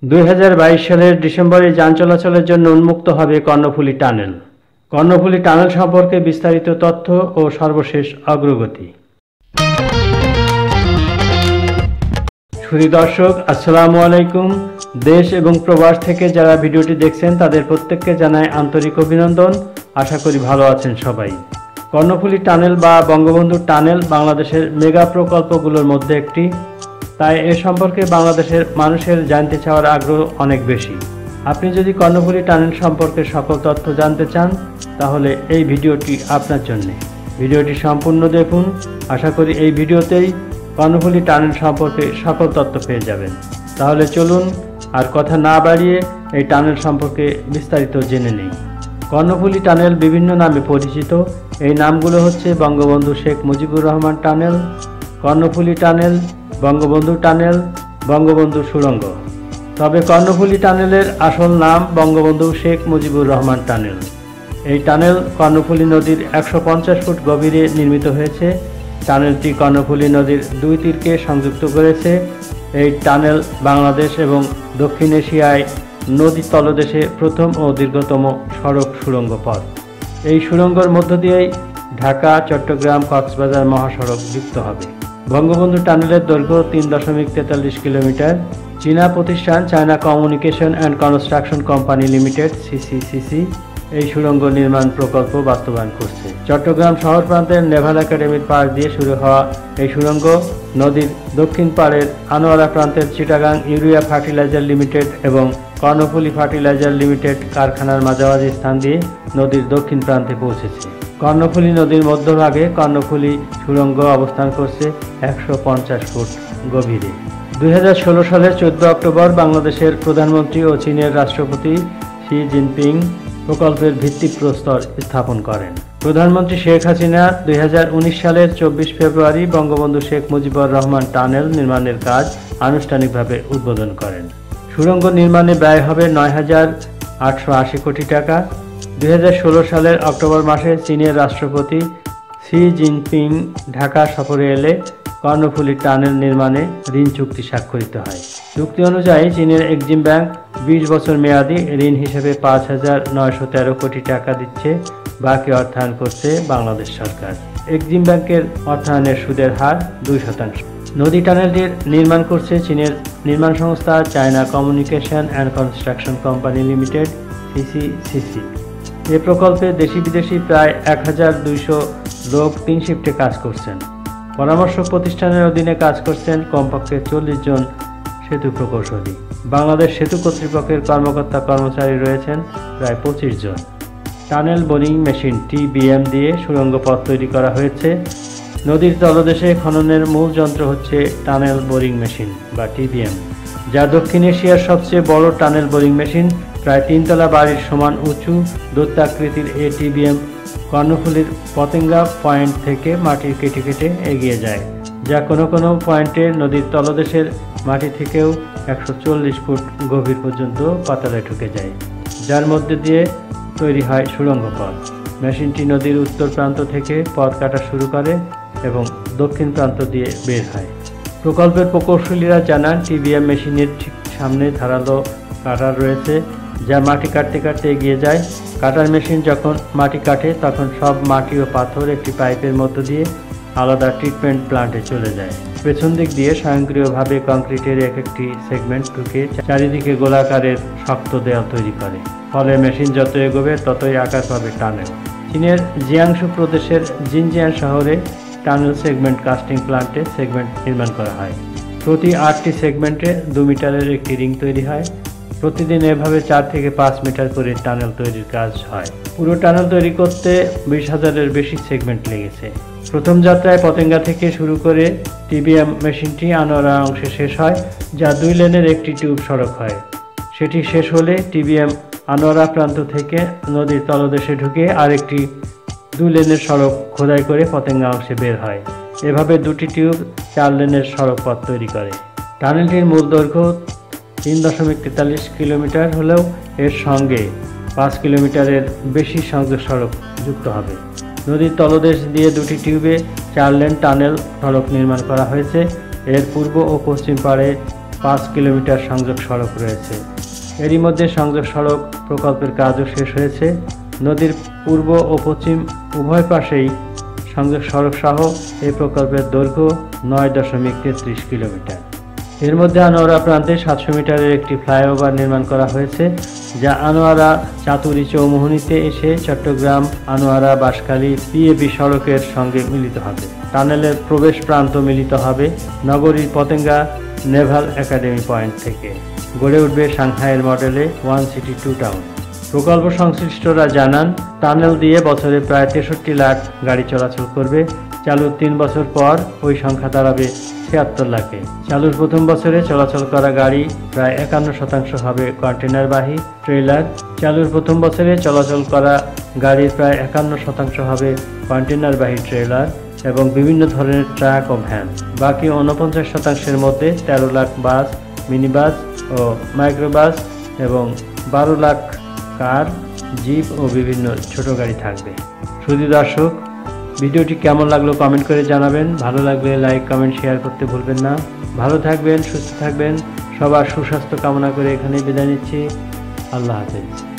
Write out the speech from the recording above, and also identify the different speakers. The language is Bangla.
Speaker 1: 2022 সালের ডিসেম্বরে যান চলাচলের জন্য উন্মুক্ত হবে কর্ণফুলী টানেল। কর্ণফুলী টানেল সম্পর্কে বিস্তারিত তথ্য ও সর্বশেষ অগ্রগতি। সুধী দর্শক, আসসালামু আলাইকুম। দেশ এবং প্রবাস থেকে যারা ভিডিওটি দেখছেন তাদের প্রত্যেককে জানাই আন্তরিক অভিনন্দন। আশা করি ভালো আছেন সবাই। কর্ণফুলী টানেল বা বঙ্গবন্ধু টানেল বাংলাদেশের মেগা প্রকল্পগুলোর মধ্যে একটি, তাই এ সম্পর্কে বাংলাদেশের মানুষের জানতে চাওয়ার আগ্রহ অনেক বেশি। আপনি যদি কর্ণফুলী টানেল সম্পর্কে সকল তথ্য জানতে চান তাহলে এই ভিডিওটি আপনার জন্য। ভিডিওটি সম্পূর্ণ দেখুন। আশা করি এই ভিডিওতেই কর্ণফুলী টানেল সম্পর্কে সকল তথ্য পেয়ে যাবেন। তাহলে চলুন আর কথা না বাড়িয়ে এই টানেল সম্পর্কে বিস্তারিত জেনে নিই। কর্ণফুলী টানেল বিভিন্ন নামে পরিচিত। এই নামগুলো হচ্ছে Bangabandhu Sheikh Mujibur Rahman tunnel, Karnaphuli tunnel, Bangabandhu tunnel, Bangabandhu সুড়ঙ্গ। তবে কর্ণফুলী টানেলের আসল নাম বঙ্গবন্ধু শেখ মুজিবুর রহমান টানেল। এই টানেল কর্ণফুলী নদীর 150 ফুট গভীরে নির্মিত হয়েছে। টানেলটি কর্ণফুলী নদীর দুই তীরকে সংযুক্ত করেছে। এই টানেল বাংলাদেশ এবং দক্ষিণ এশিয়ায় নদী তলদেশে প্রথম ও দীর্ঘতম সড়ক সুড়ঙ্গ পথ। এই সুড়ঙ্গের মধ্য দিয়েই ঢাকা, চট্টগ্রাম, কক্সবাজার মহাসড়ক যুক্ত হবে। বঙ্গবন্ধু টানেলের দৈর্ঘ্য 3.43 কিলোমিটার। চীনা প্রতিষ্ঠান China communication and construction company limited (CCCC) এই সুড়ঙ্গ নির্মাণ প্রকল্প বাস্তবায়ন করছে। চট্টগ্রাম শহর প্রান্তের নেভাল একাডেমির পাশ দিয়ে শুরু হওয়া এই সুড়ঙ্গ নদীর দক্ষিণ পাড়ের আনোয়ারা প্রান্তের চিটাগাং ইউরিয়া ফার্টিলাইজার লিমিটেড এবং কর্ণফুলী ফার্টিলাইজার লিমিটেড কারখানার মাঝামাঝি স্থান দিয়ে নদীর দক্ষিণ প্রান্তে পৌঁছেছে। কর্ণফুলী নদীর মধ্যভাগে কর্ণফুলী সুড়ঙ্গ অবস্থান করছে 150 ফুট গভীরে। 2016 সালের 14 অক্টোবর বাংলাদেশের প্রধানমন্ত্রী ও চীনের রাষ্ট্রপতি শি জিনপিং প্রকল্পের ভিত্তিপ্রস্তর স্থাপন করেন। প্রধানমন্ত্রী শেখ হাসিনা 2019 সালের 24 ফেব্রুয়ারি বঙ্গবন্ধু শেখ মুজিবুর রহমান টানেল নির্মাণের কাজ আনুষ্ঠানিকভাবে উদ্বোধন করেন। সুড়ঙ্গ নির্মাণে ব্যয় হবে 9,880 কোটি টাকা। 2016 সালের অক্টোবর মাসে চীনের রাষ্ট্রপতি শি জিনপিং ঢাকা সফরে এলে কর্ণফুলী টানেল নির্মাণে ঋণ চুক্তি স্বাক্ষরিত হয়। চুক্তি অনুযায়ী চীনের এক্সিম ব্যাংক 20 বছর মেয়াদী ঋণ হিসেবে 5,913 কোটি টাকা দিচ্ছে। বাকি অর্থায়ন করছে বাংলাদেশ সরকার। এক্সিম ব্যাংকের অর্থায়নের সুদের হার 2%। নদী টানেলটির নির্মাণ করছে চীনের নির্মাণ সংস্থা China communication and construction company limited (CCCC). এ প্রকল্পে দেশি বিদেশি প্রায় 1,200 লোক 3 শিফটে কাজ করছেন। পরামর্শক প্রতিষ্ঠানের অধীনে কাজ করছেন কমপক্ষে 40 জন সেতু প্রকৌশলী। বাংলাদেশ সেতু কর্তৃপক্ষের কর্মকর্তা কর্মচারী রয়েছেন প্রায় 25 জন। টানেল বোরিং মেশিন (টিবিএম) দিয়ে সুড়ঙ্গ পথ তৈরি করা হয়েছে। নদীর তলদেশে খননের মূল যন্ত্র হচ্ছে টানেল বোরিং মেশিন বা টিবিএম, যা দক্ষিণ এশিয়ার সবচেয়ে বড় টানেল বোরিং মেশিন। প্রায় 3 তলা বাড়ির সমান উঁচু দৈত্যাকৃতির এই টিবিএম কর্ণফুলীর পতেঙ্গা পয়েন্ট থেকে মাটি কেটে কেটে এগিয়ে যায়, যা কোনো কোনো পয়েন্টে নদীর তলদেশের মাটি থেকেও 140 ফুট গভীর পর্যন্ত পাতালে ঢুকে যায়, যার মধ্যে দিয়ে তৈরি হয় সুড়ঙ্গ পথ। মেশিনটি নদীর উত্তর প্রান্ত থেকে পথ কাটা শুরু করে এবং দক্ষিণ প্রান্ত দিয়ে বের হয়। প্রকল্পের প্রকৌশলীরা জানান, টিবিএম মেশিনের ঠিক সামনে ধারালো কাটার রয়েছে, যা মাটি কাটতে কাটতে এগিয়ে যায়। কাটার মেশিন যখন মাটি কাটে তখন সব মাটি ও পাথর একটি পাইপের মধ্য দিয়ে আলাদা ট্রিটমেন্ট প্লান্টে চলে যায়। পেছন দিক দিয়ে স্বয়ংক্রিয়ভাবে কংক্রিটের একটি সেগমেন্ট ঢুকে চারিদিকে গোলাকারের শক্ত দেয়াল তৈরি করে। ফলে মেশিন যত এগোবে ততই আকার পাবে টানেল। চীনের জিয়াংশু প্রদেশের জিনজিয়াং শহরে টানেল সেগমেন্ট কাস্টিং প্লান্টে সেগমেন্ট নির্মাণ করা হয়। প্রতি 8টি সেগমেন্টে 2 মিটারের একটি রিং তৈরি হয়। প্রতিদিন এভাবে 4 থেকে 5 মিটার করে টানেল তৈরির কাজ হয়। পুরো টানেল তৈরি করতে 20,000-এর বেশি সেগমেন্ট লেগেছে। প্রথম যাত্রায় পতেঙ্গা থেকে শুরু করে টিবিএম মেশিনটি আনোয়ারা অংশে শেষ হয়, যা 2 লেনের একটি টিউব সড়ক হয়। সেটি শেষ হলে টিবিএম আনোয়ারা প্রান্ত থেকে নদীর তলদেশে ঢুকে আরেকটি 2 লেনের সড়ক খোদাই করে পতেঙ্গা অংশে বের হয়। এভাবে 2টি টিউব 4 লেনের সড়ক পথ তৈরি করে। টানেলটির মূল দৈর্ঘ্য 3.43 কিলোমিটার হলেও এর সঙ্গে 5 কিলোমিটারের বেশি সংযোগ সড়ক যুক্ত হবে। নদীর তলদেশ দিয়ে 2টি টিউবে 4 লেন টানেল সড়ক নির্মাণ করা হয়েছে। এর পূর্ব ও পশ্চিম পাড়ে 5 কিলোমিটার সংযোগ সড়ক রয়েছে। এরই মধ্যে সংযোগ সড়ক প্রকল্পের কাজও শেষ হয়েছে। নদীর পূর্ব ও পশ্চিম উভয় পাশেই সংযোগ সড়ক সহ এই প্রকল্পের দৈর্ঘ্য 9.33 কিলোমিটার। এর মধ্যে আনোয়ারা প্রান্তে 700 মিটারের একটি ফ্লাইওভার নির্মাণ করা হয়েছে, যা আনোয়ারা চাতুরী চৌমুহনীতে এসে চট্টগ্রাম আনোয়ারা বাঁশখালী পিএবি সড়কের সঙ্গে মিলিত হবে। টানেলের প্রবেশ প্রান্ত মিলিত হবে নগরীর পতেঙ্গা নেভাল একাডেমি পয়েন্ট থেকে। গড়ে উঠবে সাংহাইয়ের মডেলে 1 সিটি 2 টাউন। প্রকল্প সংশ্লিষ্টরা জানান, টানেল দিয়ে বছরে প্রায় 63 লাখ গাড়ি চলাচল করবে। চালুর 3 বছর পর ওই সংখ্যা দাঁড়াবে 76 লাখে। চালুর প্রথম বছরে চলাচল করা গাড়ি প্রায় 51% হবে কন্টেনারবাহী ট্রেলার। চালুর প্রথম বছরে চলাচল করা গাড়ির প্রায় 51% হবে কন্টেনারবাহী ট্রেলার এবং বিভিন্ন ধরনের ট্রাক ও ভ্যান। বাকি 49%-এর মধ্যে 13 লাখ বাস, মিনি বাস ও মাইক্রোবাস এবং 12 লাখ কার, জিপ ও বিভিন্ন ছোট গাড়ি থাকবে। শুধু দর্শক, ভিডিওটি কেমন লাগলো কমেন্ট করে জানাবেন। ভালো লাগলে লাইক, কমেন্ট, শেয়ার করতে ভুলবেন না। ভালো থাকবেন, সুস্থ থাকবেন। সবার সুস্বাস্থ্য কামনা করে এখানেই বিদায় নিচ্ছি। আল্লাহ হাফেজ।